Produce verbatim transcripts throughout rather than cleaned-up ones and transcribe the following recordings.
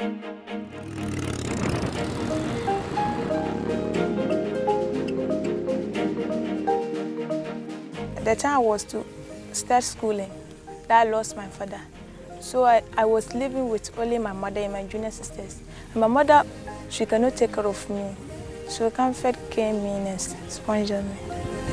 The time I was to start schooling, that I lost my father. So I, I was living with only my mother and my junior sisters. And my mother, she cannot take care of me. So Camfed came in and sponsored me.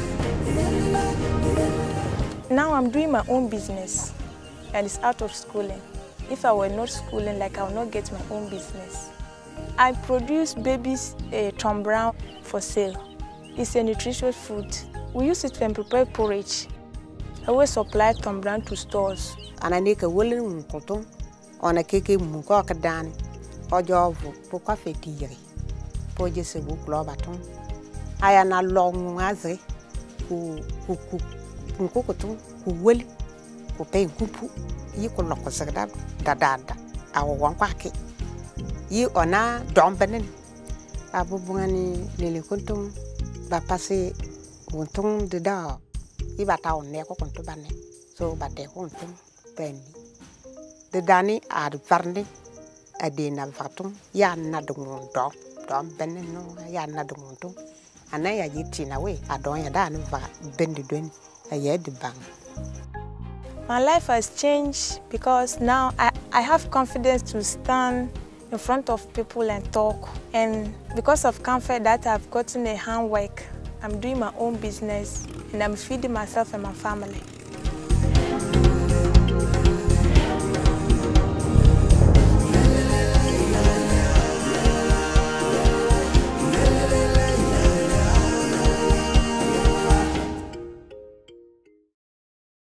Now I'm doing my own business and it's out of schooling. If I were not schooling, like I would not get my own business. I produce babies uh, Tom Brown for sale. It's a nutritious food. We use it when prepare porridge. I always supply Tom Brown to stores. And I make a willing cotton on a cake mukokadani or job for coffee tea. For just a book law baton. I am a long as who who cook who cook who will who pay kupu. You could lock us at that dad. Our one quacky. You are now dumping. Abu Bungani Lilikuntum Bapasi Untung the dog. If I town never want to ban it. So, but they won't penny. The Danny are farming a dinner vatum. Yan not the moon dog. Don't bend no, yan not the moon too. And I get in away. I don't have done bend the doing a year the bank. My life has changed because now I, I have confidence to stand in front of people and talk. And because of Camfed that I've gotten a handwork, I'm doing my own business and I'm feeding myself and my family.